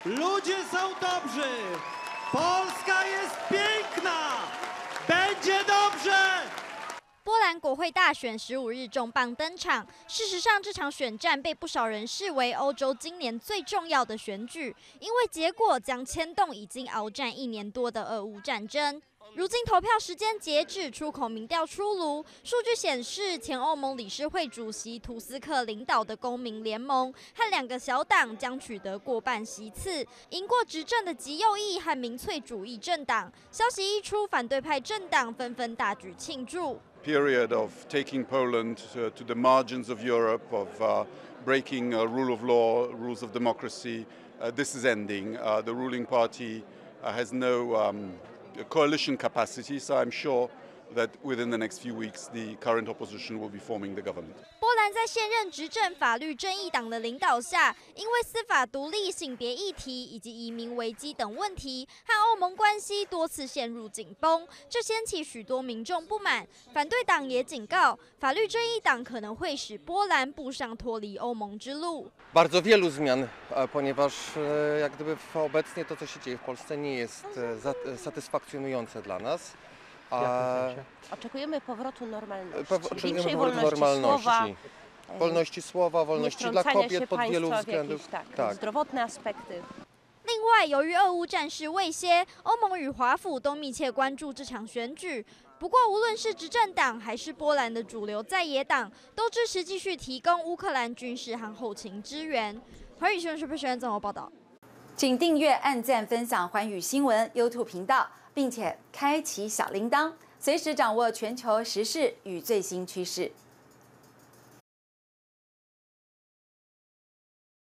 Ludzie są dobrzy. Polska jest piękna. Będzie dobrze. 波兰国会大选15日重磅登场。事实上，这场选战被不少人视为欧洲今年最重要的选举，因为结果将牵动已经鏖战1年多的俄乌战争。如今投票时间截止，出口民调出炉，数据显示，前欧盟理事会主席图斯克领导的公民联盟和2个小党将取得过半席次，赢过执政的极右翼和民粹主义政党。消息一出，反对派政党纷纷大举庆祝。 period of taking Poland to the margins of Europe, of breaking rule of law, rules of democracy. This is ending. The ruling party has no coalition capacity, so I'm sure that within the next few weeks, the current opposition will be forming the government. 波兰在现任执政法律正义党的领导下，因为司法独立、性别议题以及移民危机等问题，和欧盟关系多次陷入紧绷，这掀起许多民众不满。反对党也警告，法律正义党可能会使波兰步上脱离欧盟之路。 Bardzo wielu zmian, ponieważ jak gdyby obecnie to, co się dzieje w Polsce, nie jest satysfakcjonujące dla nas. Oczekujemy powrotu normalności, Oczekujemy większej powrotu wolności słowa, wolności dla kobiet pod wielu względów. Tak, zdrowotne aspekty. 另外，由于俄乌战事未歇，欧盟与华府都密切关注这场选举。不过，无论是执政党还是波兰的主流在野党，都支持继续提供乌克兰军事和后勤支援。环宇新闻是综合报道。 请订阅、按赞、分享环宇新闻 YouTube 频道，并且开启小铃铛，随时掌握全球时事与最新趋势。